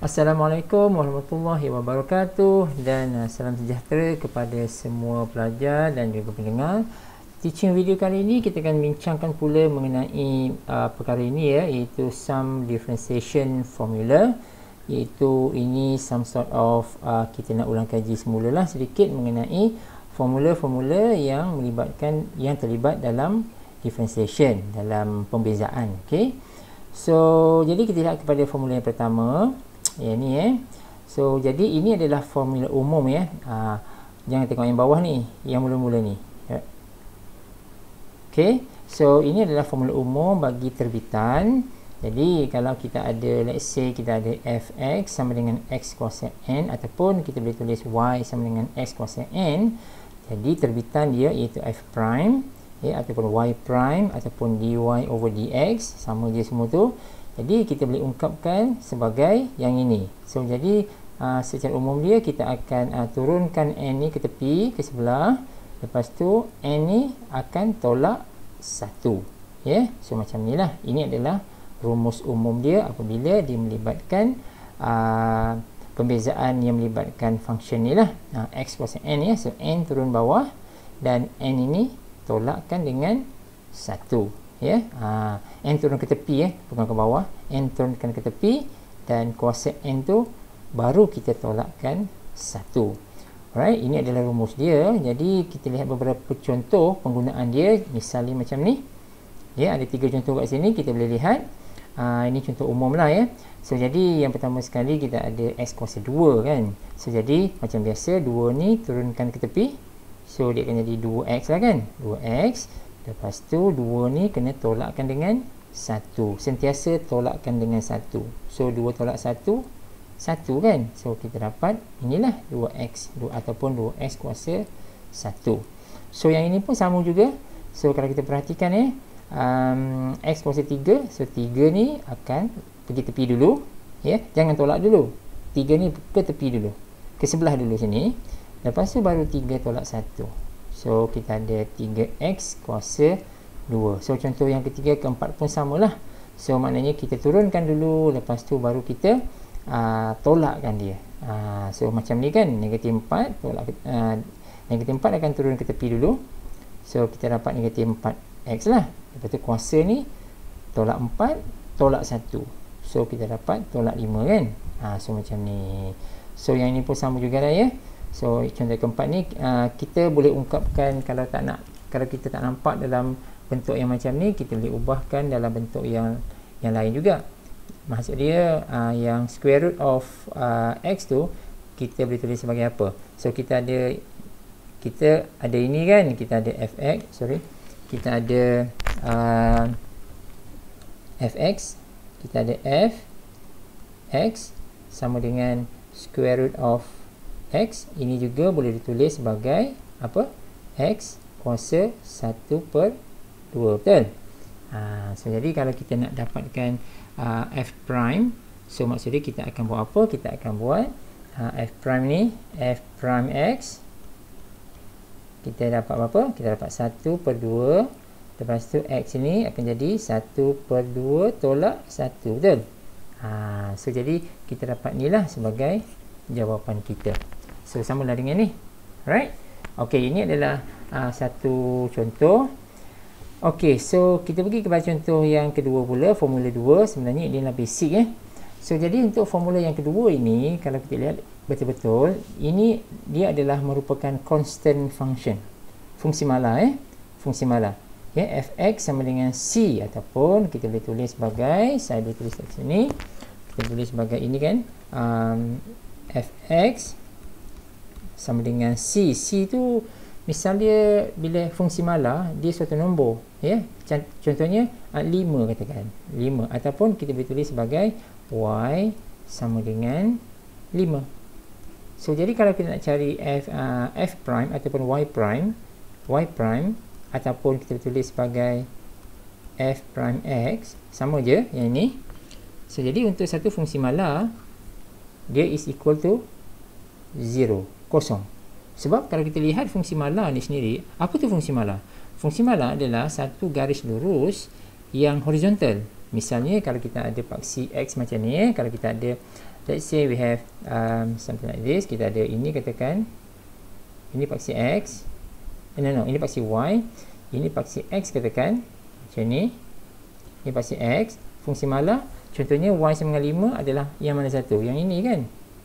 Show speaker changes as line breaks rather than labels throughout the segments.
Assalamualaikum warahmatullahi wabarakatuh dan salam sejahtera kepada semua pelajar dan juga pendengar. Teaching video kali ini kita akan bincangkan pula mengenai perkara ini ya, iaitu sum differentiation formula. Iaitu ini some sort of kita nak ulang kaji semula lah sedikit mengenai formula-formula yang terlibat dalam differentiation, dalam pembezaan. Okey. So, jadi kita lihat kepada formula yang pertama. Ya, ni So, jadi ini adalah formula umum ya. Jangan tengok yang bawah ni, yang mula-mula ni. Okey. So, ini adalah formula umum bagi terbitan. Jadi, kalau kita ada, let's say kita ada fx sama dengan x kuasa n, ataupun kita boleh tulis y sama dengan x kuasa n. Jadi, terbitan dia iaitu f prime ya, ataupun y prime ataupun dy over dx, sama je semua tu. Jadi kita boleh ungkapkan sebagai yang ini. So jadi secara umum dia kita akan turunkan n ni ke tepi, ke sebelah. Lepas tu n ni akan tolak 1 ya. So macam ni lah. Ini adalah rumus umum dia apabila dia melibatkan pembezaan yang melibatkan function ni lah, x kuasa n ya. So n turun bawah dan n ini tolakkan dengan 1 ya. N turun ke tepi ya, bukan ke bawah. N turunkan ke tepi dan kuasa n tu baru kita tolakkan 1. Alright, ini adalah rumus dia. Jadi kita lihat beberapa contoh penggunaan dia. Misalnya macam ni. Ya, ada 3 contoh kat sini kita boleh lihat. Ini contoh umum lah ya. So jadi yang pertama sekali kita ada x kuasa 2 kan. So jadi macam biasa 2 ni turunkan ke tepi. So dia akan jadi 2x lah kan. 2x. Lepas tu 2 ni kena tolakkan dengan 1. Sentiasa tolakkan dengan 1. So 2 tolak 1, 1 kan. So kita dapat inilah 2x ataupun 2x kuasa 1. So yang ini pun sama juga. So kalau kita perhatikan x kuasa 3. So 3 ni akan pergi tepi dulu ya. Jangan tolak dulu. 3 ni ke tepi dulu, ke sebelah dulu sini. Lepas tu baru 3 tolak 1. So kita ada 3x kuasa 2. So contoh yang ketiga, keempat pun samalah. So maknanya kita turunkan dulu, lepas tu baru kita tolakkan dia. So macam ni kan, negatif 4 tolak, negatif 4 akan turun ke tepi dulu. So kita dapat negatif 4x lah. Lepas tu kuasa ni tolak 4 tolak 1. So kita dapat tolak 5 kan. So macam ni. So yang ini pun sama juga lah ya. So contoh keempat ni kita boleh ungkapkan, kalau kita tak nampak dalam bentuk yang macam ni, kita boleh ubahkan dalam bentuk yang lain juga. Maksud dia yang square root of x tu kita boleh tulis sebagai apa? So kita ada ini kan, kita ada fx, kita ada fx, kita ada f x sama dengan square root of x. Ini juga boleh ditulis sebagai apa? X kuasa 1/2, betul? So jadi kalau kita nak dapatkan f prime, so maksudnya kita akan buat apa? Kita akan buat f prime ni, f prime x, kita dapat apa? Kita dapat 1/2. Lepas tu x ni akan jadi 1/2 tolak 1, betul? So jadi kita dapat ni lah sebagai jawapan kita. So samalah dengan ni. Alright. Okey, ini adalah satu contoh. Okey, so kita pergi kepada contoh yang kedua pula, formula 2. Sebenarnya ini adalah basic ya. So jadi untuk formula yang kedua ini, kalau kita lihat betul-betul, ini dia adalah merupakan constant function. Fungsi mala fungsi mala. Ya, fx sama dengan c, ataupun kita boleh tulis sebagai, saya boleh tulis kat sini. Kita tulis sebagai ini kan, fx sama dengan c. C tu misalnya bila fungsi mala dia suatu nombor ya. Contohnya 5 katakan, 5, ataupun kita boleh tulis sebagai y sama dengan 5. So jadi kalau kita nak cari f prime ataupun y prime ataupun kita tulis sebagai f prime x, sama je yang ini. So jadi untuk satu fungsi mala dia is equal to 0, kosong. Sebab kalau kita lihat fungsi mala ni sendiri, apa tu fungsi mala? Fungsi mala adalah satu garis lurus yang horizontal. Misalnya kalau kita ada paksi x macam ni, kalau kita ada let's say we have something like this. Kita ada ini, katakan ini paksi X, ini paksi Y, ini paksi X, katakan macam ni. Ini paksi X, fungsi malah contohnya Y sama dengan 5 adalah yang mana satu? Yang ini kan?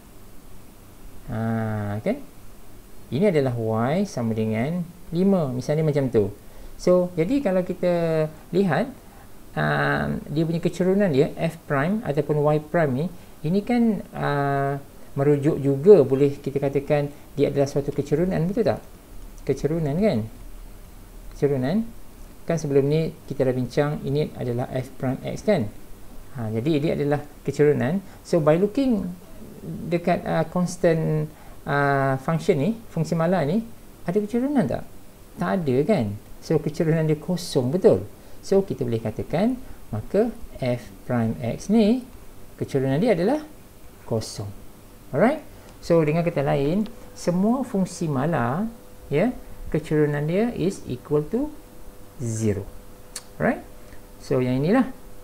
Kan? Ini adalah Y sama dengan 5, misalnya macam tu. So, jadi kalau kita lihat dia punya kecerunan dia F prime ataupun Y prime ni, ini kan merujuk juga, boleh kita katakan dia adalah suatu kecerunan, betul tak? Kecerunan kan? Kecerunan kan sebelum ni kita dah bincang ini adalah F prime X kan? Jadi dia adalah kecerunan. So by looking dekat constant function ni, fungsi malah ni, ada kecerunan tak? Tak ada kan? So kecerunan dia kosong, betul? So kita boleh katakan maka F prime X ni kecerunan dia adalah kosong. Alright? So dengan kata lain, semua fungsi malah ya, kecerunan dia is equal to 0. Alright? So yang inilah.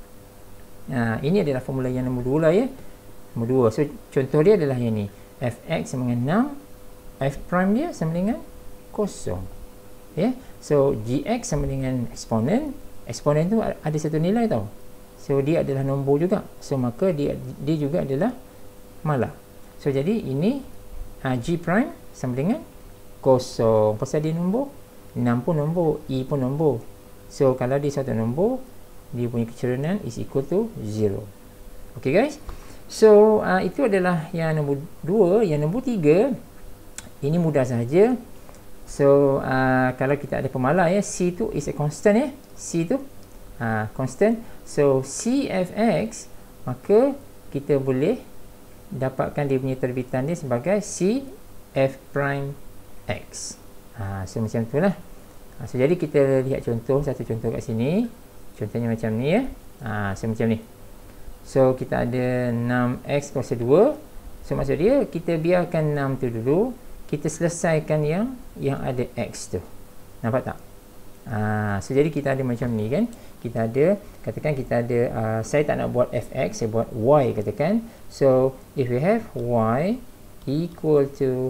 Ini adalah formula yang nombor 2 lah ya. Nombor 2. So contoh dia adalah yang ni. Fx sama dengan 6, F prime dia sama dengan kosong. Ya. So gx sama dengan eksponen. Eksponen tu ada satu nilai tau. So dia adalah nombor juga. So maka dia juga adalah malah. So jadi ini G prime sama dengan kosong. Pasal dia nombor, 6 pun nombor, E pun nombor. So kalau dia satu nombor, dia punya kecerunan is equal to 0. Okay guys. So itu adalah yang nombor 2. Yang nombor 3, ini mudah sahaja. So kalau kita ada pemalah ya, C tu is a constant ya. C tu constant. So CFX, maka kita boleh dapatkan dia punya terbitan dia sebagai C F prime X. So macam tu lah. So jadi kita lihat satu contoh kat sini. Contohnya macam ni ya. So macam ni. So kita ada 6x kuasa 2. So maksud dia kita biarkan 6 tu dulu, kita selesaikan yang ada x tu. Nampak tak? So jadi kita ada macam ni kan. Kita ada, katakan kita ada saya tak nak buat fx, saya buat y katakan. So if we have y equal to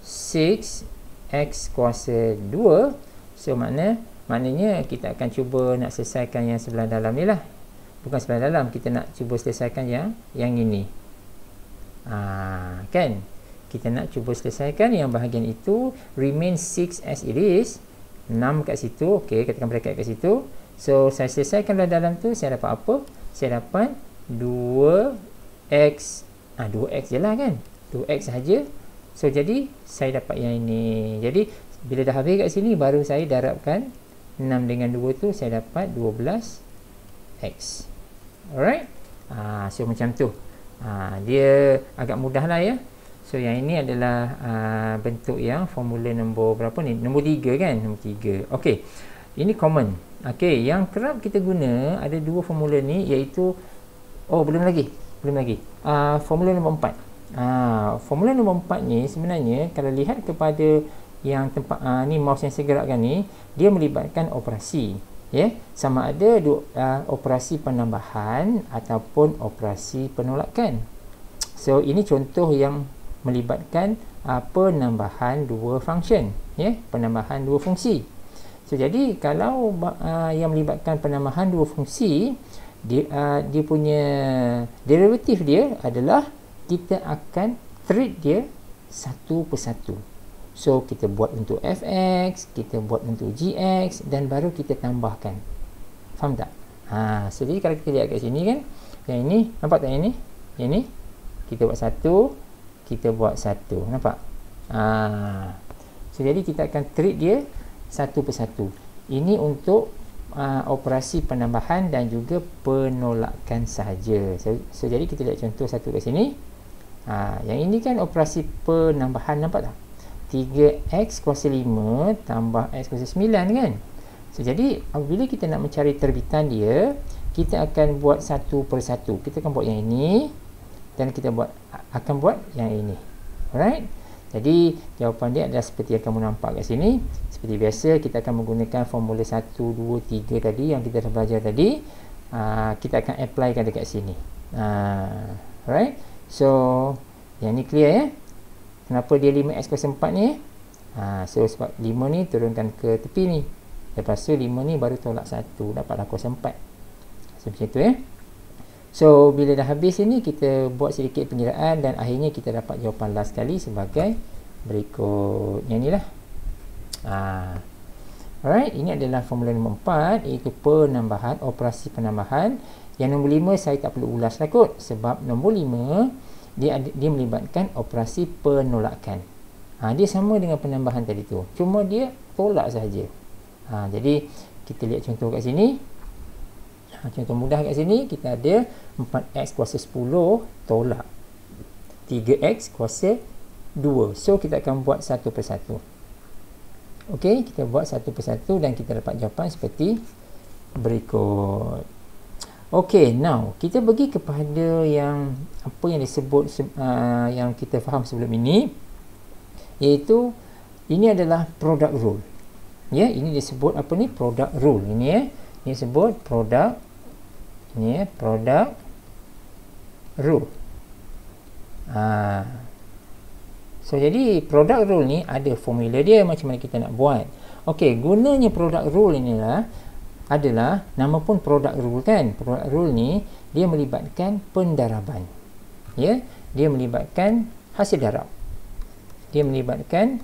6x kuasa 2, so maknanya kita akan cuba nak selesaikan yang sebelah dalam ni lah. Bukan sebelah dalam, kita nak cuba selesaikan yang ini. Kan? Kita nak cuba selesaikan yang bahagian itu, remain 6 as it is. 6 kat situ, okey, katakan bracket kat situ. So saya selesaikan dalam tu, saya dapat apa? Saya dapat 2x. 2x je lah kan? 2x sahaja. So jadi saya dapat yang ini. Jadi bila dah habis kat sini, baru saya darabkan 6 dengan 2 tu, saya dapat 12x. Alright? So macam tu. Dia agak mudah lah ya. So yang ini adalah bentuk yang formula nombor berapa ni? Nombor 3 kan? Nombor 3. Okey. Ini common. Okey, yang kerap kita guna ada dua formula ni, iaitu belum lagi. Formula nombor 4. Formula nombor 4 ni sebenarnya kalau lihat kepada yang tempat ni mouse yang saya gerakkan ni, dia melibatkan operasi. Ya, sama ada operasi penambahan ataupun operasi penolakan. So ini contoh yang melibatkan penambahan dua function, ya, penambahan dua fungsi. So jadi kalau yang melibatkan penambahan dua fungsi, dia punya derivatif dia adalah kita akan treat dia satu persatu. So kita buat untuk fx, kita buat untuk gx, dan baru kita tambahkan. Faham tak? So jadi kalau kita lihat kat sini kan, yang ini, nampak tak yang ini? Yang ini kita buat satu, kita buat satu. Nampak? So jadi kita akan treat dia satu persatu. Ini untuk operasi penambahan dan juga penolakan sahaja. So jadi kita lihat contoh satu kat sini. Yang ini kan operasi penambahan, nampak tak? 3x kuasa 5 tambah x kuasa 9 kan? So jadi apabila kita nak mencari terbitan dia, kita akan buat satu persatu. Kita akan buat yang ini dan kita akan buat yang ini. Alright? Jadi jawapan dia adalah seperti yang kamu nampak kat sini. Seperti biasa kita akan menggunakan formula 1, 2, 3 tadi yang kita dah belajar tadi. Kita akan apply kan dekat sini. Alright? So yang ni clear ya. Kenapa dia 5x kuasa 4 ni? So sebab 5 ni turunkan ke tepi ni. Lepas tu 5 ni baru tolak 1, dapatlah kuasa 4. So macam tu ya. So bila dah habis ini, kita buat sedikit pengiraan dan akhirnya kita dapat jawapan last sekali sebagai berikut. Yang ni lah. Alright, ini adalah formula nombor 4, iaitu penambahan, operasi penambahan. Yang nombor 5 saya tak perlu ulas lah kot, sebab nombor 5 dia melibatkan operasi penolakan. Dia sama dengan penambahan tadi tu, cuma dia tolak sahaja. Jadi kita lihat contoh kat sini. Contoh mudah kat sini, kita ada 4x kuasa 10 tolak 3x kuasa 2. So kita akan buat satu persatu. Okey, kita buat satu persatu dan kita dapat jawapan seperti berikut. Okey, now kita pergi kepada yang apa yang disebut yang kita faham sebelum ini, iaitu ini adalah product rule. Ya, ini disebut apa ni? Product rule. Ini ya. Ini disebut product. Ini ya, product rule. So jadi product rule ni ada formula dia macam mana kita nak buat. Okey, gunanya product rule inilah adalah, nama pun product rule kan. Product rule ni dia melibatkan pendaraban. Ya, dia melibatkan hasil darab. Dia melibatkan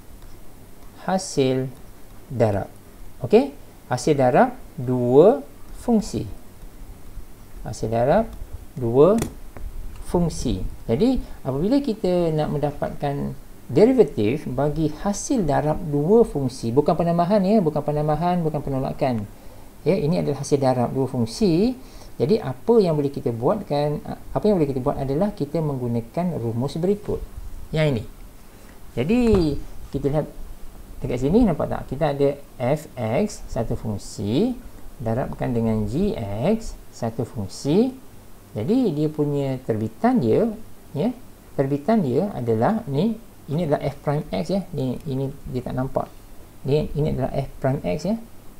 hasil darab. Okey, hasil darab dua fungsi. Hasil darab dua fungsi. Jadi apabila kita nak mendapatkan derivatif bagi hasil darab dua fungsi, bukan penambahan ya, bukan penambahan, bukan penolakan. Ya, ini adalah hasil darab dua fungsi. Jadi apa yang boleh kita buatkan, apa yang boleh kita buat adalah kita menggunakan rumus berikut. Yang ini. Jadi kita lihat dekat sini, nampak tak? Kita ada fx satu fungsi darabkan dengan gx satu fungsi. Jadi dia punya terbitan dia, ya, terbitan dia adalah ni, ini adalah f prime x ya. Ini dia tak nampak. Ini adalah f prime x ya.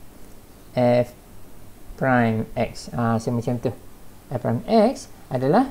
F prime x. So macam tu. F prime x adalah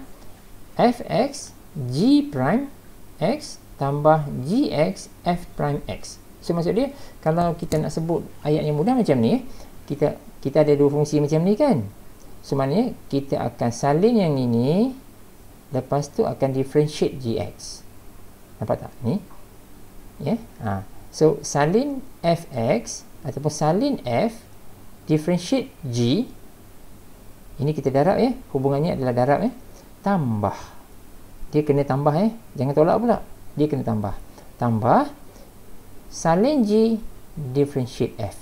fx g prime x tambah gx f prime x. So maksud dia, kalau kita nak sebut ayat yang mudah macam ni, kita ada dua fungsi macam ni kan. So maknanya kita akan salin yang ini, lepas tu akan differentiate gx. Nampak tak ni? Ya. So salin fx ataupun salin f differentiate g. Ini kita darab ya. Hubungannya adalah darab ya. Tambah. Dia kena tambah ya. Jangan tolak pula. Dia kena tambah. Tambah salin g differentiate f.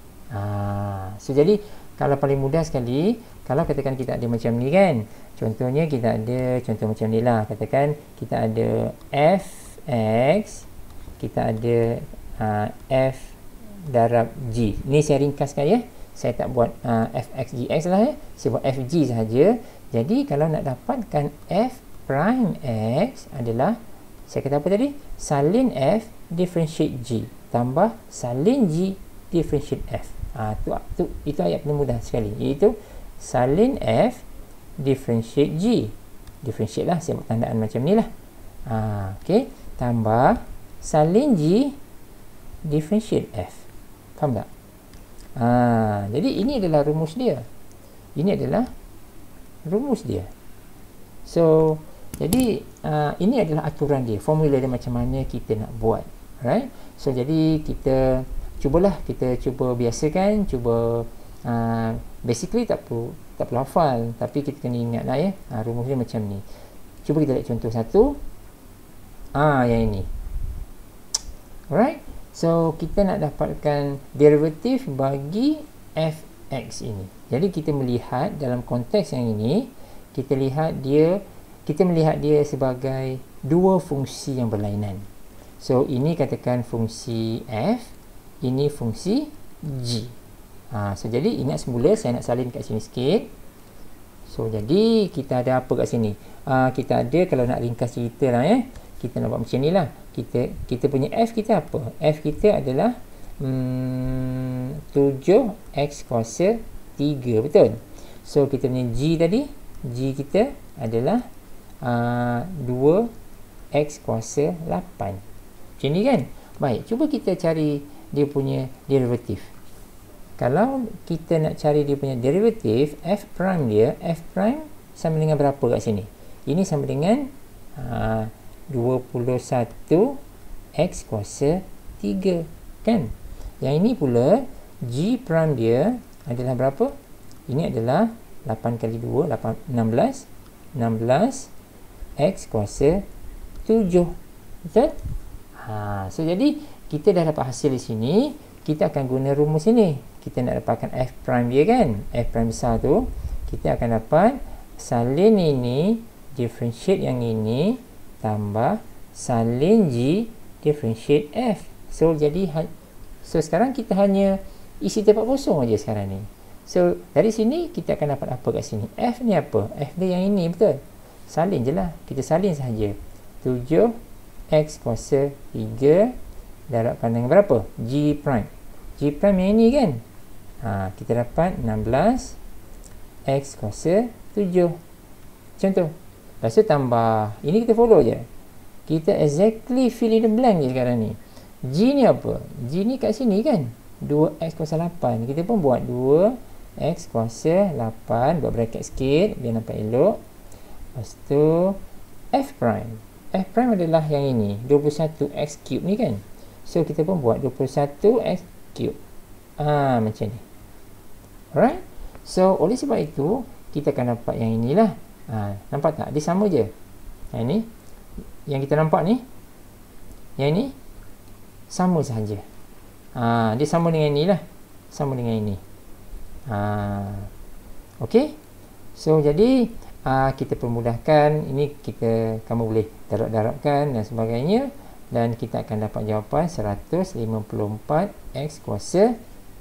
So jadi kalau paling mudah sekali, kalau katakan kita ada macam ni kan, contohnya kita ada contoh macam ni lah, katakan kita ada fx, kita ada f darab g. Ni saya ringkaskan ya, saya tak buat fx gx lah ya, saya buat fg sahaja. Jadi kalau nak dapatkan f prime x adalah, saya kata apa tadi, salin f differentiate g tambah salin g differentiate f. Itu ayat paling mudah sekali, iaitu salin f differentiate g. Differentiate lah, saya buat tandaan macam ni lah. Okey, tambah salin g differentiate f. Faham tak? Jadi ini adalah rumus dia. Ini adalah rumus dia. So jadi ini adalah aturan dia, formula dia macam mana kita nak buat. Alright. So jadi kita cuba biasakan, cuba basically tak perlu hafal, tapi kita kena ingat lah ya, rumus dia macam ni. Cuba kita lihat contoh satu. Yang ini. Alright. So kita nak dapatkan derivatif bagi fx ini. Jadi kita melihat dalam konteks yang ini, kita melihat dia sebagai dua fungsi yang berlainan. So ini katakan fungsi f, ini fungsi g. So jadi ingat semula saya nak salin kat sini sikit. So jadi kita ada apa kat sini? Kita ada, kalau nak ringkas cerita lah ya, kita nak buat macam ni lah. Kita punya f kita apa? F kita adalah 7x kuasa 3, betul? So kita punya g tadi, g kita adalah 2x kuasa 8. Macam ni kan? Baik, cuba kita cari dia punya derivatif. Kalau kita nak cari dia punya derivatif, f prime dia, f prime sama dengan berapa kat sini? Ini sama dengan 21x kuasa 3 kan? Yang ini pula g prime dia adalah berapa? Ini adalah 8 kali 2 16 x kuasa 7. Betul? So jadi kita dah dapat hasil di sini. Kita akan guna rumus ini. Kita nak dapatkan f prime dia kan, f prime besar tu. Kita akan dapat salin ini differentiate yang ini tambah salin g differentiate f. So sekarang kita hanya isi tempat kosong aja sekarang ni. So dari sini kita akan dapat apa kat sini? F ni apa? F dia yang ini, betul? Salin je lah. Kita salin sahaja. 7x kuasa 3 darabkan dengan berapa? G prime. G prime yang ini kan? Kita dapat 16x kuasa 7. Macam tu. Lepas tu tambah. Ini kita follow je. Kita exactly fill in the blank je sekarang ni. G ni apa? G ni kat sini kan? 2x kuasa 8. Kita pun buat 2x kuasa 8. Buat bracket sikit biar nampak elok. Lepas tu f prime. F prime adalah yang ini, 21x cube ni kan? So kita pun buat 21x cube. Macam ni. Alright? So oleh sebab itu kita akan dapat yang inilah. Nampak tak? Dia sama je. Yang ni, yang kita nampak ni, yang ni sama sahaja. Dia sama dengan inilah. Sama dengan ini. Okey. So jadi kita permudahkan. Ini kamu boleh darab-darabkan dan sebagainya, dan kita akan dapat jawapan 154x kuasa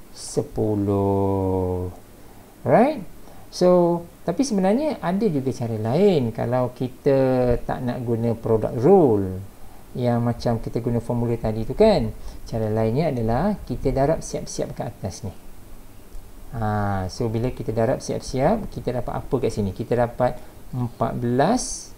10. Right? So tapi sebenarnya ada juga cara lain kalau kita tak nak guna product rule yang macam kita guna formula tadi tu kan. Cara lainnya adalah kita darab siap-siap ke atas ni. So bila kita darab siap-siap, kita dapat apa kat sini? Kita dapat 14x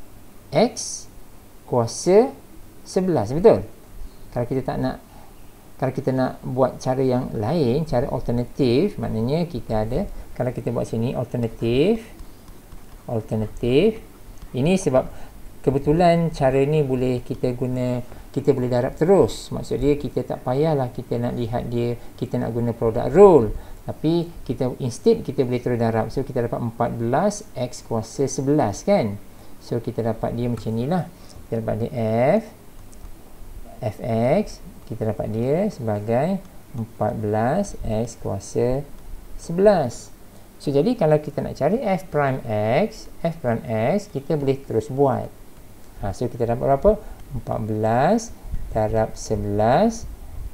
kuasa 11, betul? Kalau kita nak buat cara yang lain, cara alternatif, maknanya kita ada, kalau kita buat sini alternatif. Ini sebab kebetulan cara ni boleh kita guna, kita boleh darab terus. Maksud dia kita tak payahlah kita nak lihat dia, kita nak guna product rule. Tapi instead kita boleh terus darab. So kita dapat 14x kuasa 11 kan. So kita dapat dia macam ni lah. Kita dapat dia fx, kita dapat dia sebagai 14x kuasa 11. So jadi kalau kita nak cari f prime x, kita boleh terus buat. So kita dapat berapa? 14 darab 11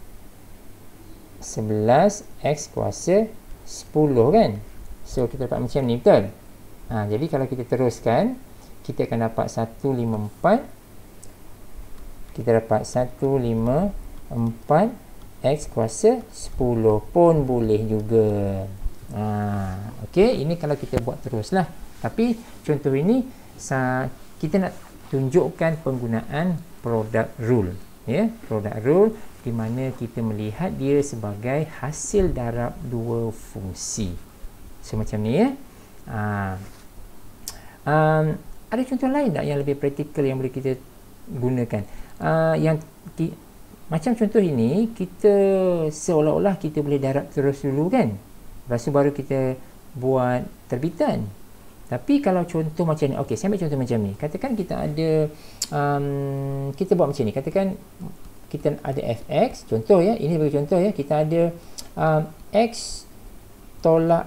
x kuasa 10 kan. So kita dapat macam ni, betul? Jadi kalau kita teruskan, kita akan dapat 154. Kita dapat 154x kuasa 10 pun boleh juga. Okey, ini kalau kita buat teruslah. Tapi contoh ini kita nak tunjukkan penggunaan product rule, ya, product rule di mana kita melihat dia sebagai hasil darab dua fungsi. So macam ni ya. Ada contoh lain tak yang lebih praktikal yang boleh kita gunakan? Macam contoh ini, kita seolah-olah kita boleh darab terus dulu kan, lepas tu baru kita buat terbitan. Tapi kalau contoh macam ni, okey, saya ambil contoh macam ni. Katakan kita ada kita buat macam ni. Katakan kita ada fx, contoh ya, ini sebagai contoh ya, kita ada x tolak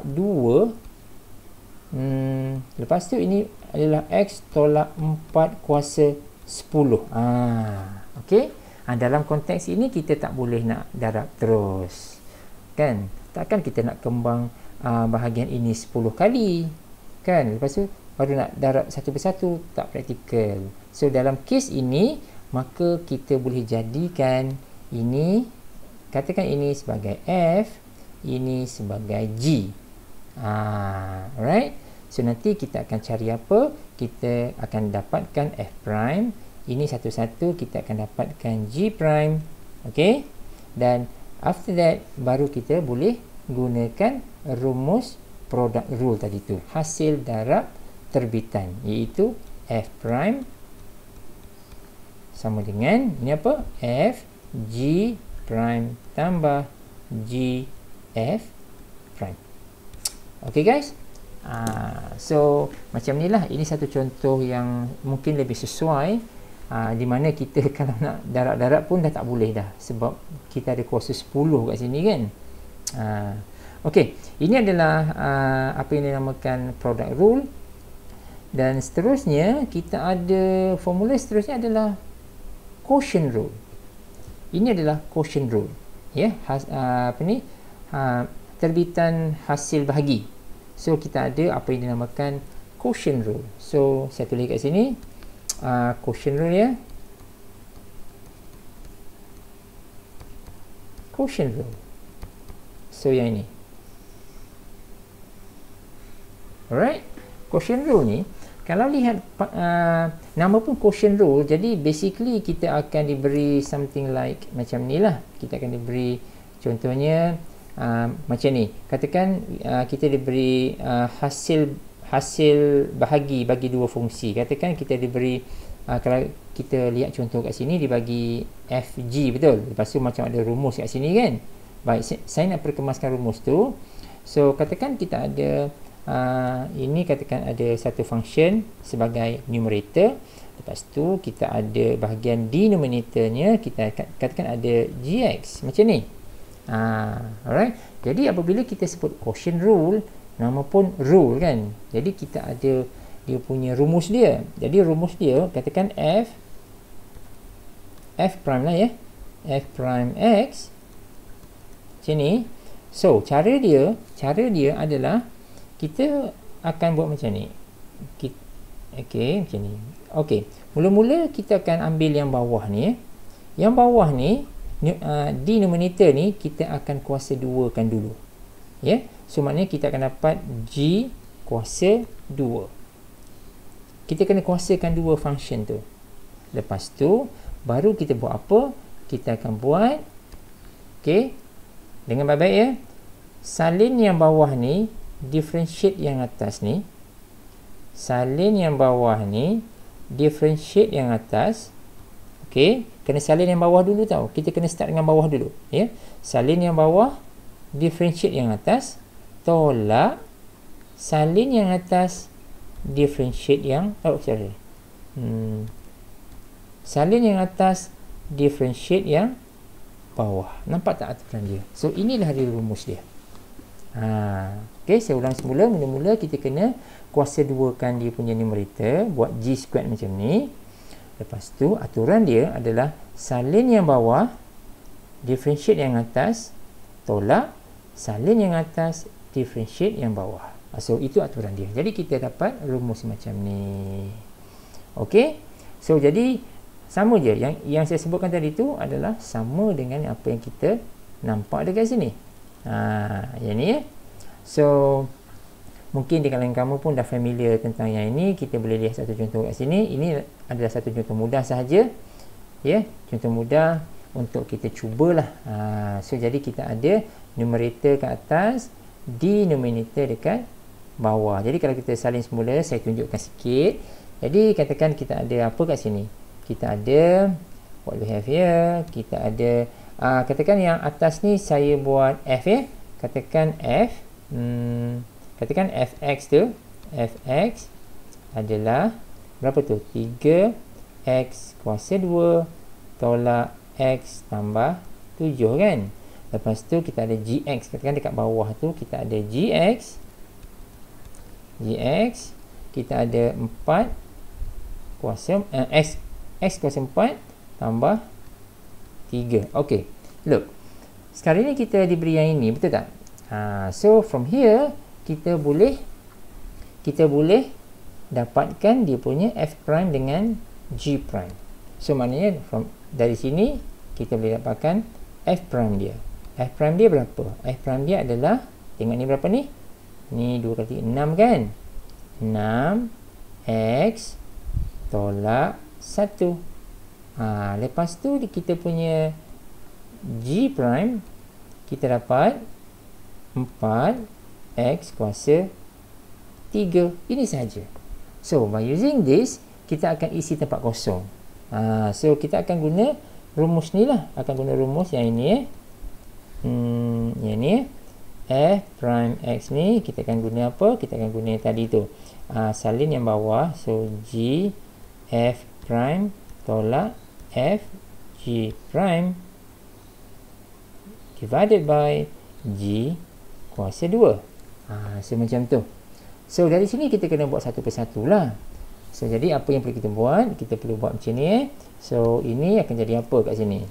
2, lepas tu ini adalah x tolak 4 kuasa 10. Okey, dalam konteks ini kita tak boleh nak darab terus kan, takkan kita nak kembang bahagian ini 10 kali kan, lepas tu baru nak darab satu persatu, tak praktikal. So dalam kes ini, maka kita boleh jadikan ini, katakan ini sebagai F, ini sebagai G. Alright. So nanti kita akan cari apa? Kita akan dapatkan f prime. Ini satu-satu kita akan dapatkan g prime. Okey. Dan after that baru kita boleh gunakan rumus product rule tadi tu, hasil darab terbitan, iaitu f prime sama dengan ini apa? F g prime tambah g f prime. Okay guys, so macam ni lah. Ini satu contoh yang mungkin lebih sesuai, di mana kita kalau nak darab-darab pun dah tak boleh dah, sebab kita ada kuasa 10 kat sini kan. Okay, ini adalah apa yang dinamakan product rule. Dan seterusnya kita ada formula seterusnya adalah quotient rule. Ini adalah quotient rule, ya, terbitan hasil bahagi. So kita ada apa yang dinamakan quotient rule. So saya tulis kat sini quotient rule, ya, quotient rule. So yang ini, alright, quotient rule ni kalau lihat nama pun quotient rule, jadi basically kita akan diberi something like macam ni lah. Kita akan diberi contohnya macam ni. Katakan kita diberi hasil bahagi bagi dua fungsi. Katakan kita diberi kalau kita lihat contoh kat sini dibagi fg, betul. Lepas tu macam ada rumus kat sini kan. Baik, saya nak perkemaskan rumus tu. So katakan kita ada ini, katakan ada satu function sebagai numerator. Lepas tu kita ada bahagian denominatornya, kita katakan ada gx macam ni. Alright. Jadi apabila kita sebut quotient rule, nama pun rule kan, jadi kita ada dia punya rumus dia. Jadi rumus dia katakan f prime lah, ya, f prime x macam ni. So cara dia adalah kita akan buat macam ni. Okey, macam ni. Okey, mula-mula kita akan ambil yang bawah ni, ya. Yang bawah ni denominator ni kita akan kuasa 2 kan dulu, ya. So maknanya kita akan dapat g kuasa 2. Kita kena kuasakan dua function tu. Lepas tu baru kita buat apa? Kita akan buat, okey, dengan baik-baik, ya, salin yang bawah ni differentiate yang atas ni, salin yang bawah ni differentiate yang atas. Okey, kena salin yang bawah dulu tau. Kita kena start dengan bawah dulu, ya. Salin yang bawah differentiate yang atas, tolak salin yang atas differentiate yang salin yang atas differentiate yang bawah. Nampak tak aturan dia? So inilah dia rumus dia. Okey, saya ulang semula. Mula-mula kita kena kuasa 2 kan dia punya numerator, buat g squared macam ni. Lepas tu aturan dia adalah salin yang bawah differentiate yang atas, tolak salin yang atas differentiate yang bawah. So itu aturan dia. Jadi kita dapat rumus macam ni. Okey, so jadi sama je yang saya sebutkan tadi tu adalah sama dengan apa yang kita nampak dekat sini. Yang ni, ya. So mungkin di kalangan kamu pun dah familiar tentang yang ini. Kita boleh lihat satu contoh kat sini. Ini adalah satu contoh mudah sahaja, ya, contoh mudah untuk kita cubalah. So jadi kita ada numerator kat atas, denominator dekat bawah. Jadi kalau kita salin semula, saya tunjukkan sikit. Jadi katakan kita ada apa kat sini? Kita ada what we have here. Kita ada katakan yang atas ni saya buat f, ya. Katakan f, katakan fx tu, fx adalah berapa tu? 3x kuasa 2 tolak x tambah 7 kan. Lepas tu kita ada gx, katakan dekat bawah tu kita ada gx, kita ada 4 kuasa x kuasa 4 tambah 3. Okey, look, sekarang ni kita diberi yang ini, betul tak? So from here kita boleh dapatkan dia punya f prime dengan g prime. So maknanya dari sini kita boleh dapatkan f prime dia. F prime dia berapa? F prime dia adalah, tengok ni berapa ni? Ni 2 kali 6 kan? 6x tolak 1. Lepas tu kita punya G prime kita dapat 4x kuasa 3. Ini sahaja. So by using this, kita akan isi tempat kosong. So kita akan guna rumus ni lah. Akan guna rumus yang ini yang ni f prime x ni kita akan guna apa? Kita akan guna yang tadi tu. Salin yang bawah. So G f prime tolak f g prime divided by G kuasa 2. So macam tu. So dari sini kita kena buat satu persatu lah. So jadi apa yang perlu kita buat? Kita perlu buat macam ni. So ini akan jadi apa kat sini?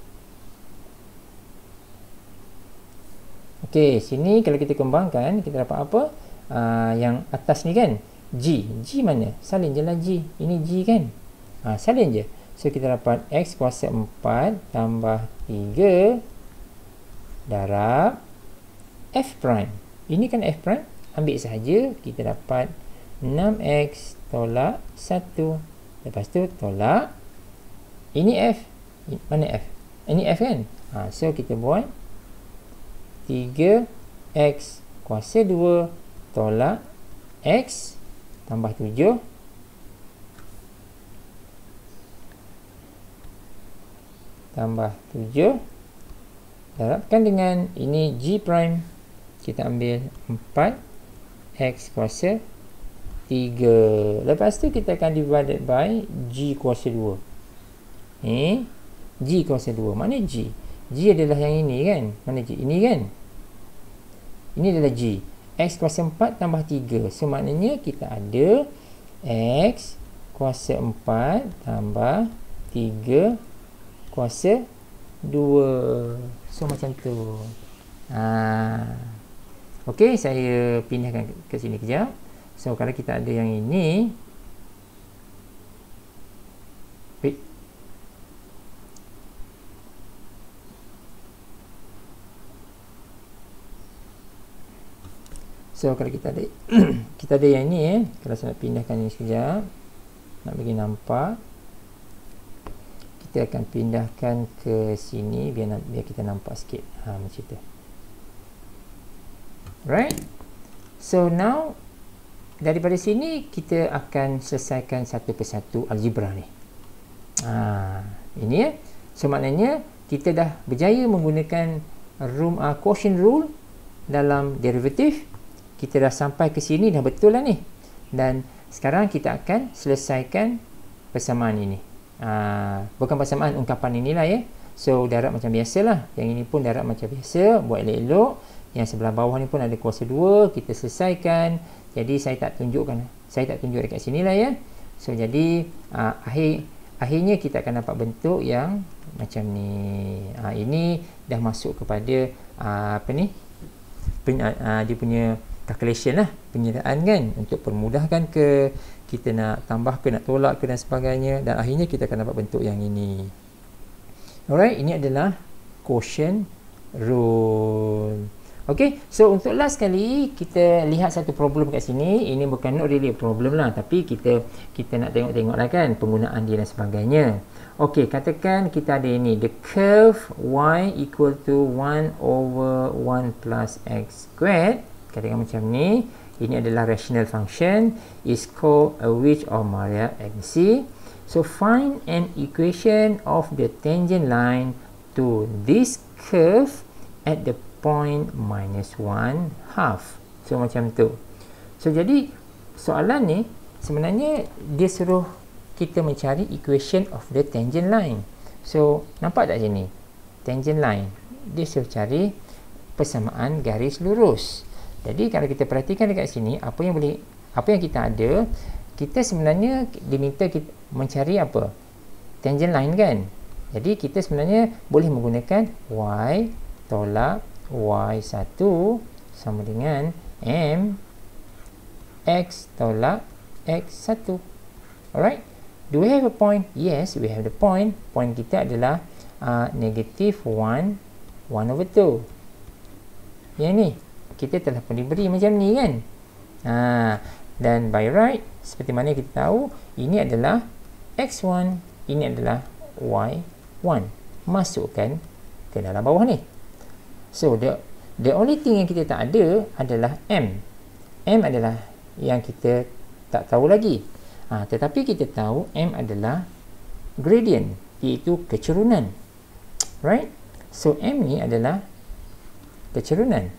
Okey, sini kalau kita kembangkan, kita dapat apa? Yang atas ni kan? G. G mana? Salin je lah G. Ini G kan? Salin je. So kita dapat X kuasa 4 tambah 3 darab F prime. Ini kan F prime. Ambil sahaja. Kita dapat 6X tolak 1. Lepas tu tolak. Ini F. Mana F? Ini F kan? So kita buat 3X kuasa 2 tolak X tambah 7 tambah 7 darabkan dengan ini G prime. Kita ambil 4X kuasa 3. Lepas tu kita akan divided by G kuasa 2. G kuasa 2. Mana G? G adalah yang ini kan? Mana G? Ini kan? Ini adalah G. X kuasa 4 tambah 3. So maknanya kita ada X kuasa 4 tambah 3 kuasa 2. So macam tu. Okey, saya pindahkan ke sini kejap. So kalau kita ada yang ini, so kalau kita ada kita ada yang ini kalau saya nak pindahkan ini sekejap, nak bagi nampak, kita akan pindahkan ke sini biar kita nampak sikit. Macam tu. Right? So now daripada sini kita akan selesaikan satu persatu algebra ni. Ini ya. So maknanya kita dah berjaya menggunakan quotient rule dalam derivatif. Kita dah sampai ke sini dah betul lah ni. Dan sekarang kita akan selesaikan persamaan ini. Bukan persamaan, ungkapan inilah ya. So darab macam biasalah. Yang ini pun darab macam biasa. Buat elok-elok. Yang sebelah bawah ni pun ada kuasa 2. Kita selesaikan. Jadi saya tak tunjuk dekat sini lah ya. So jadi akhirnya kita akan dapat bentuk yang macam ni. Ini dah masuk kepada dia punya calculation lah, penyertaan kan, untuk permudahkan ke kita nak tambah ke nak tolak ke dan sebagainya, dan akhirnya kita akan dapat bentuk yang ini. Alright, ini adalah quotient rule. Okay, so untuk last kali kita lihat satu problem kat sini. Ini bukan not really a problem lah, tapi kita nak tengok lah kan penggunaan dia dan sebagainya. Okay, katakan kita ada ini, the curve y equal to 1 over 1 plus x squared. Katakan macam ni. Ini adalah rational function, is called a wedge of Maria-Agassi. So find an equation of the tangent line to this curve at the point -1/2. So macam tu. So jadi soalan ni sebenarnya dia suruh kita mencari equation of the tangent line. So nampak tak sini? Tangent line. Dia suruh cari persamaan garis lurus. Jadi kalau kita perhatikan dekat sini, apa yang kita ada, kita sebenarnya diminta kita mencari apa? Tangent line kan? Jadi kita sebenarnya boleh menggunakan y tolak y1 sama dengan m x tolak x1. Alright? Do we have a point? Yes, we have the point. Point kita adalah negative 1 over 2. Yang ni kita telah pun diberi macam ni kan. Dan by right, seperti mana kita tahu, ini adalah X1, ini adalah Y1. Masukkan ke dalam bawah ni. So, the only thing yang kita tak ada adalah M. M adalah yang kita tak tahu lagi. Tetapi kita tahu M adalah gradient, iaitu kecerunan. Right? So, M ni adalah kecerunan.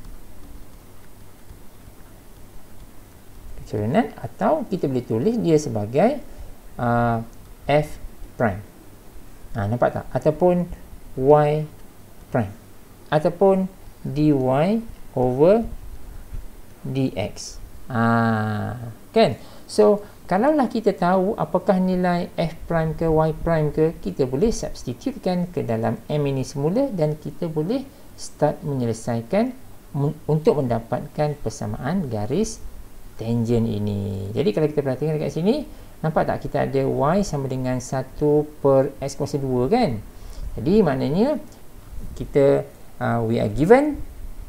Kecerunan, atau kita boleh tulis dia sebagai F prime. Nampak tak? Ataupun Y prime. Ataupun dy over dx. Kan? So, kalaulah kita tahu apakah nilai f prime ke y prime ke, kita boleh substitutekan ke dalam M ini semula dan kita boleh start menyelesaikan untuk mendapatkan persamaan garis tangent ini. Jadi kalau kita perhatikan dekat sini, nampak tak kita ada y sama dengan 1 per x kuasa 2 kan? Jadi maknanya kita we are given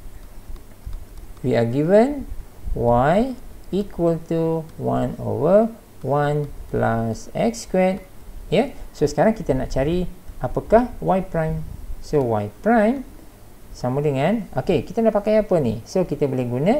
y equal to 1 over 1 plus x squared. Ya, so sekarang kita nak cari apakah y prime. So y prime sama dengan, okey, kita nak pakai apa ni? So kita boleh guna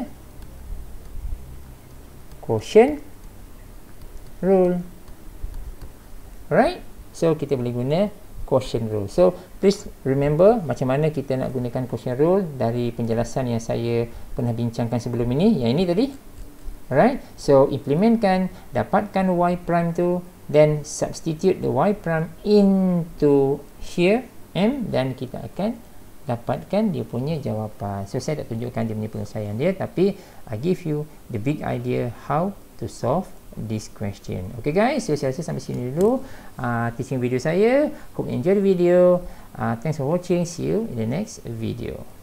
quotient rule. Right? So kita boleh guna quotient rule. So please remember macam mana kita nak gunakan quotient rule dari penjelasan yang saya pernah bincangkan sebelum ini, yang ini tadi. Alright? So implementkan, dapatkan y prime tu, then substitute the y prime into here M, dan kita akan dapatkan dia punya jawapan. So saya tak tunjukkan dia punya penyelesaian dia, tapi I give you the big idea how to solve this question. Okay guys, so saya rasa sampai sini dulu teaching video saya. Hope you enjoy the video. Thanks for watching. See you in the next video.